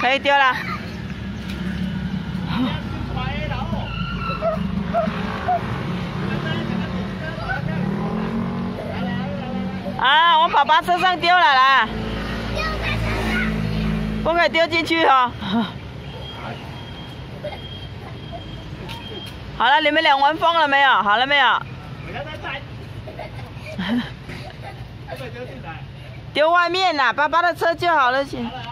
可以丢了。啊，往爸爸车上丢了啦！不可以丢进去哦。好了，你们俩玩疯了没有？好了没有？丢外面啦，爸爸的车就好了，行。